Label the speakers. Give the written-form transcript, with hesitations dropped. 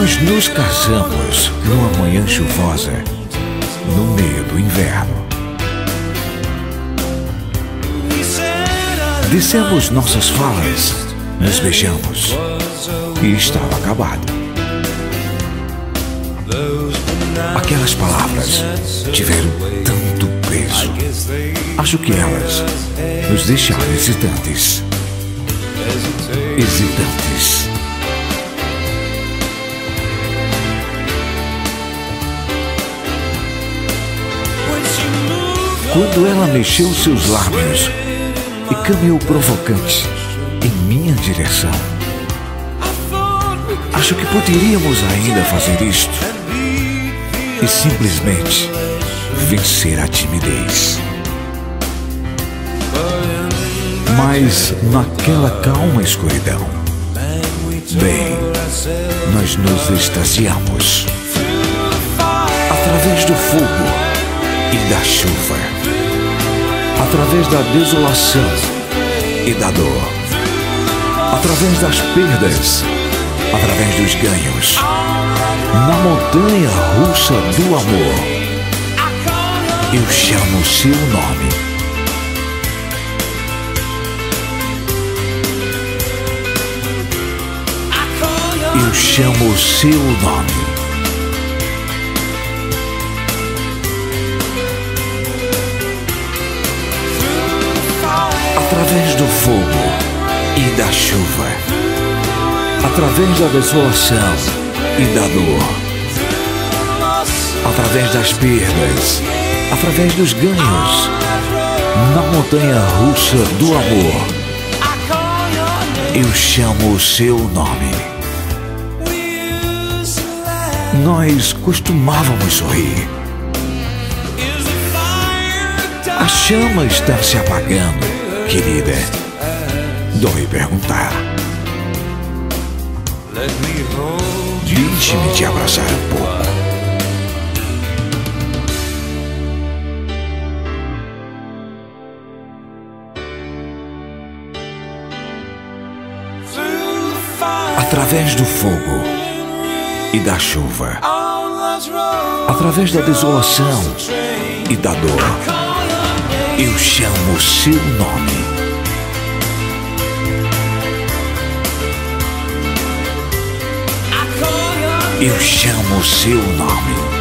Speaker 1: Nós nos casamos numa manhã chuvosa, no meio do inverno. Dissemos nossas falas, nos beijamos e estava acabado. Aquelas palavras tiveram tanto peso. Acho que elas nos deixaram hesitantes. Quando ela mexeu seus lábios e caminhou provocante em minha direção, acho que poderíamos ainda fazer isto e simplesmente vencer a timidez. Mas naquela calma escuridão, bem, nós nos extasiamos através do fogo e da chuva, através da desolação e da dor, através das perdas, através dos ganhos, na montanha russa do amor. Eu chamo o seu nome. Eu chamo o seu nome. Através do fogo e da chuva, através da desolação e da dor, através das perdas, através dos ganhos, na montanha russa do amor, eu chamo o seu nome. Nós costumávamos sorrir. A chama está se apagando, querida. Dói perguntar. Deixe-me te abraçar um pouco. Através do fogo e da chuva, através da desolação e da dor, eu chamo o seu nome. Eu chamo o seu nome.